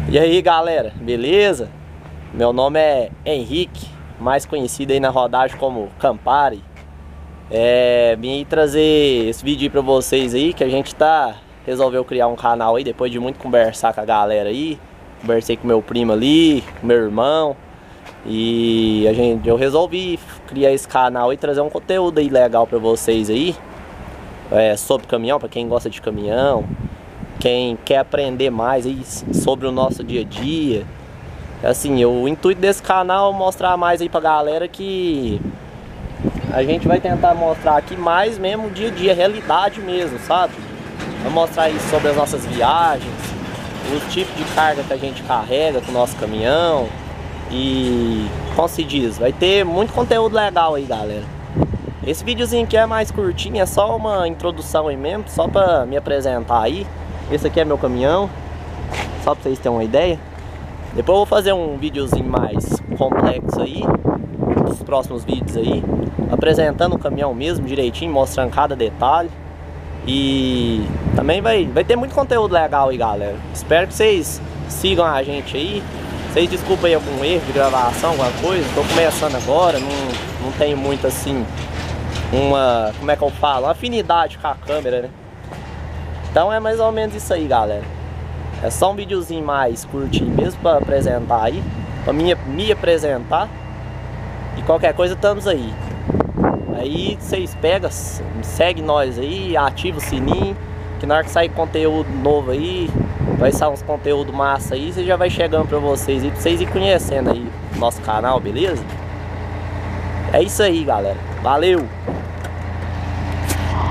E aí galera, beleza? Meu nome é Henrique, mais conhecido aí na rodagem como Campari. Vim trazer esse vídeo aí pra vocês aí, que a gente resolveu criar um canal aí, depois de muito conversar com a galera aí. Conversei com meu primo ali, com meu irmão. E eu resolvi criar esse canal e trazer um conteúdo aí legal pra vocês aí. Sobre caminhão, pra quem gosta de caminhão. Quem quer aprender mais aí sobre o nosso dia a dia. Assim, o intuito desse canal é mostrar mais aí pra galera que a gente vai tentar mostrar aqui mais mesmo dia a dia, realidade mesmo, sabe? Vamos mostrar aí sobre as nossas viagens, os tipos de carga que a gente carrega com o nosso caminhão. E como se diz, vai ter muito conteúdo legal aí, galera. Esse videozinho aqui é mais curtinho, é só uma introdução aí mesmo, só pra me apresentar aí. Esse aqui é meu caminhão, só pra vocês terem uma ideia. Depois eu vou fazer um videozinho mais complexo aí, nos próximos vídeos aí, apresentando o caminhão mesmo direitinho, mostrando cada detalhe. E também vai ter muito conteúdo legal aí, galera. Espero que vocês sigam a gente aí. Vocês desculpem aí algum erro de gravação, alguma coisa. Tô começando agora, não tenho muito assim, como é que eu falo? Uma afinidade com a câmera, né? Então é mais ou menos isso aí, galera. É só um videozinho mais curtinho mesmo pra apresentar aí, pra me apresentar. E qualquer coisa estamos aí. Aí vocês pegam, segue nós aí, ativa o sininho, que na hora que sair conteúdo novo aí, vai sair uns conteúdo massa aí, você já vai chegando pra vocês aí, pra vocês ir conhecendo aí o nosso canal, beleza? É isso aí, galera. Valeu!